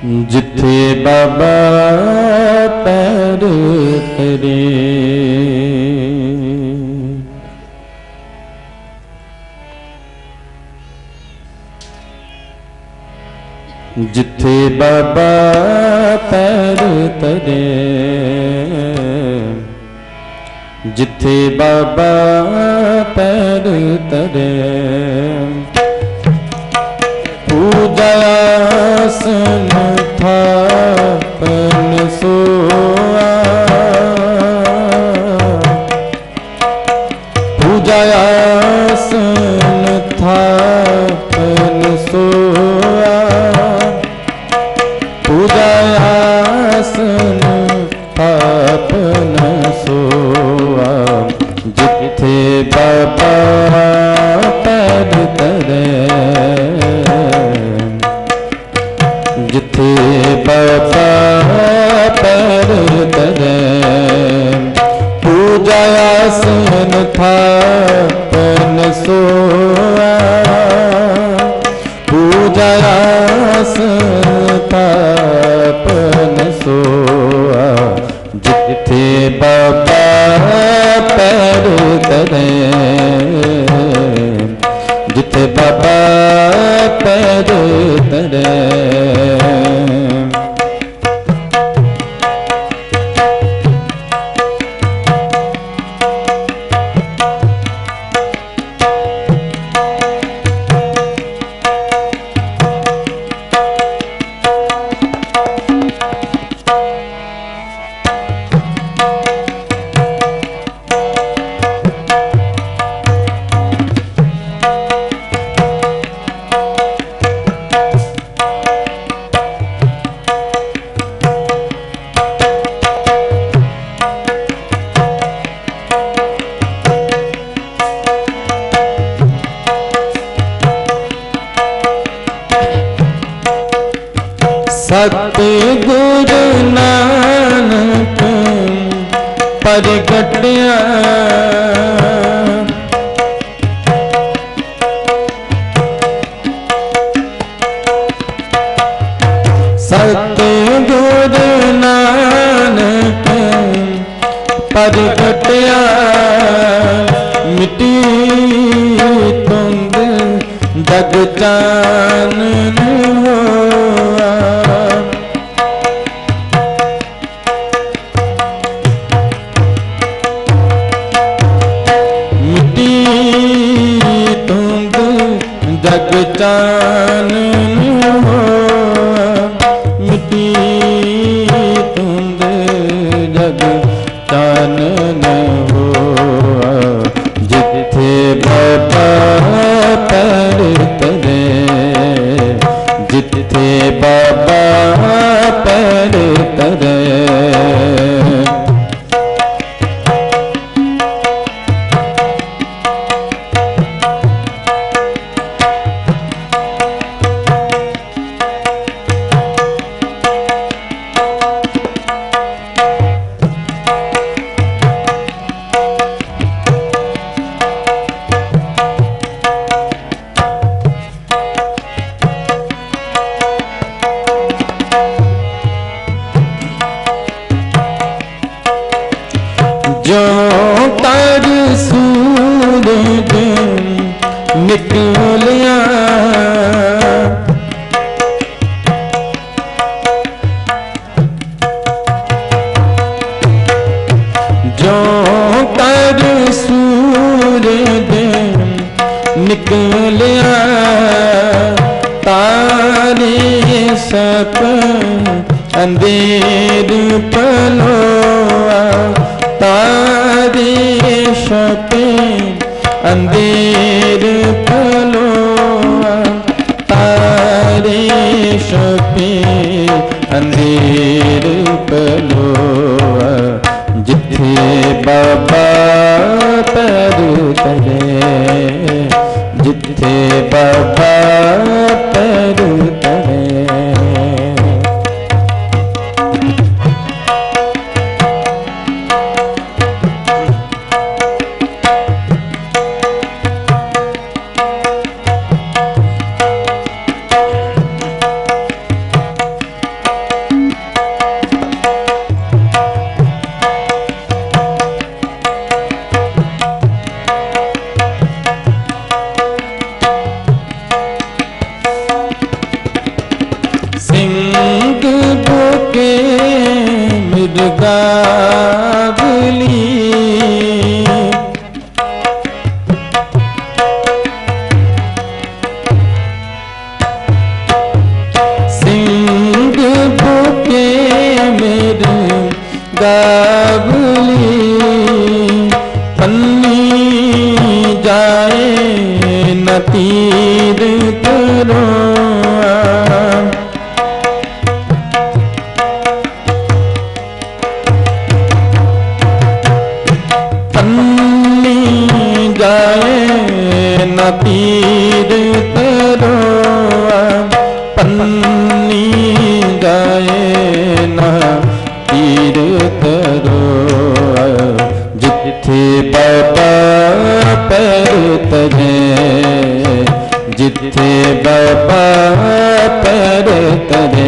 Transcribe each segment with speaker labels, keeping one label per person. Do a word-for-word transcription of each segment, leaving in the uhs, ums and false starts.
Speaker 1: जिथे बाबा पैर धरे, जिथे बाबा पैर धरे, जिथे बाबा पैर धरे, पूजासन थापन सोआ, पूजासन थापन सोआ, पूजासन थापन सोआ, जिथे बाबा पैर धरे, जिथे बाबा पैर धरे, पूजासन थापन सोआ, पूजासन थापन सोआ, जिथे बाबा पैर धरे, जिथे बाबा पैर धरे। सतगुरु नानक प्रगटिया, सतगुरु नानक प्रगटिया, मिटी तुंद जग चानन होआ, मिटी तुंद जग चानन होआ, मिटी तुंद जग चानन होआ, जिथे बाबा पैर धरे, जिथे बाबा पैर धरे। जो तर सूरज निकलिया, जो तर सूरज निकलिया, तारे सपन अंधेर पलोआ, तारे शपे अंधेर पलोआ, तारे शपे अंधेर पलोआ, जिथे बाबा पैर धरे, जिथे बाबा पैर धरे। गावली सिंह बुके मेरे गावली पन्नी जाए न तीर करो पन्नी जाए न तीर करो पन्नी जाए न तीर करो जिथे बाबा पैर तरे जिथे बाबा पैर तरे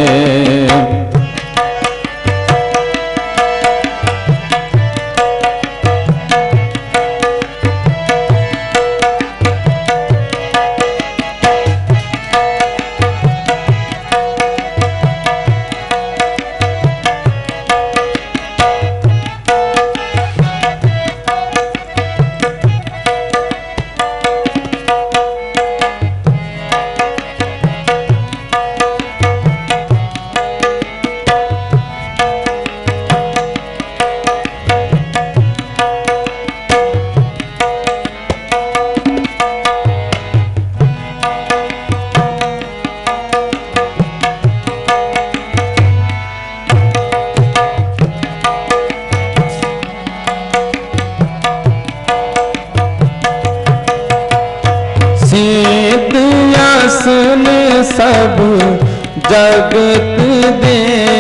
Speaker 1: सिद्ध आसन सब जगत दे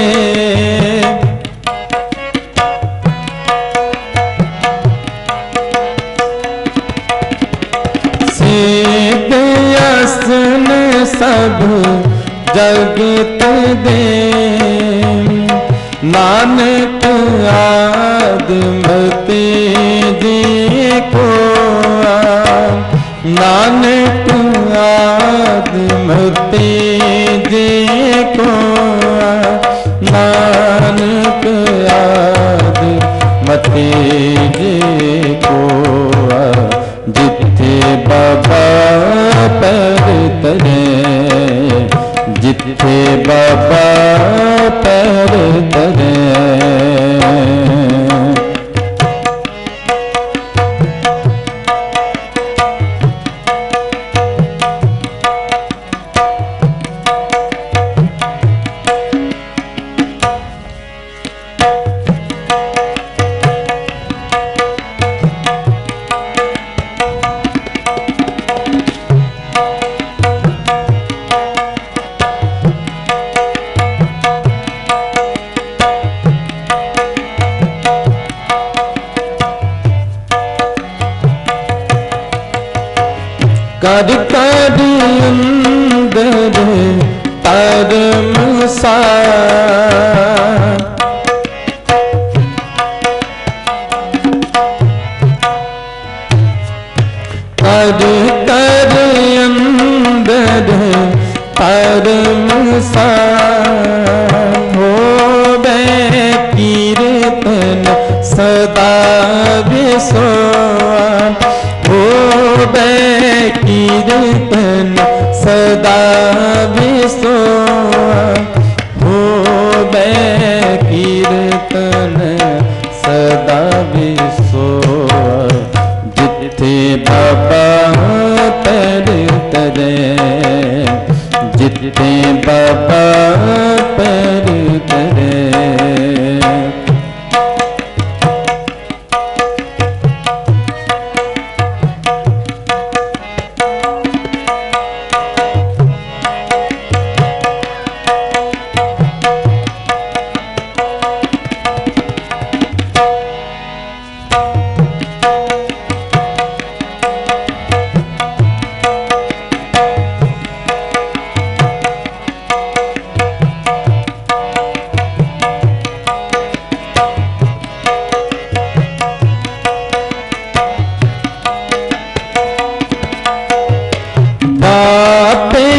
Speaker 1: सिद्ध आसन सब जगत दे नानक आदमते जी को नानक आदमते जी को नानक आदमते जी को जिथे बाबा पैर तरे जिथे बाबा पैर तरे कर कर अंदर परम सा कर कर अंदर परम सा हो बे कीर्तन सदा विसोन हो बे कीर्तन सदा विसोन हो बे कीर्तन सदा विसोन जिथे बाबा पैर तरे जिथे बाबा पैर तरे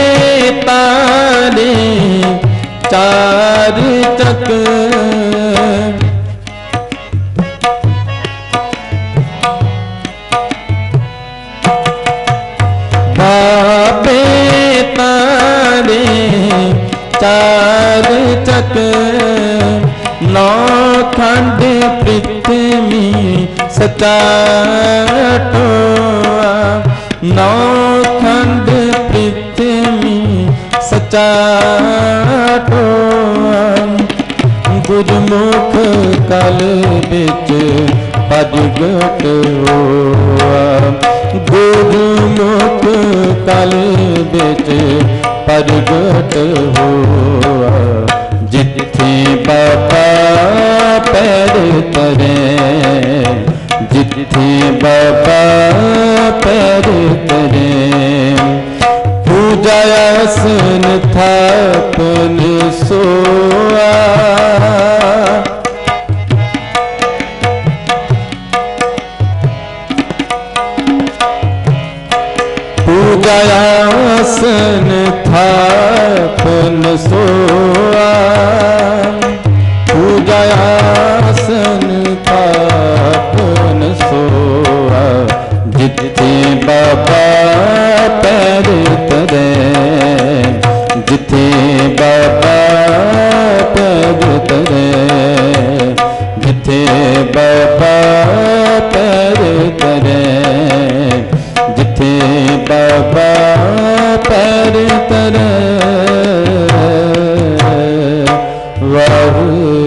Speaker 1: चार चक चक नौ खंड पृथ्वी सचाटो नौ खंड पृथ्वी सचाटो गुरमुख कल बिच प्रगट होआ गुरमुख कल बिच प्रगट होआ जिथे बाबा पैर तरे जिथे बाबा पैर तरे पूजा आसन थापन सोआ पूजा आसन थापन सोआ पूजा आसन थापन सोआ जिथे बाबा पैर तरे जिथे बाबा पैर तरे जिथे बाबा पैर तरे जिथे बाबा पैर तरे वाह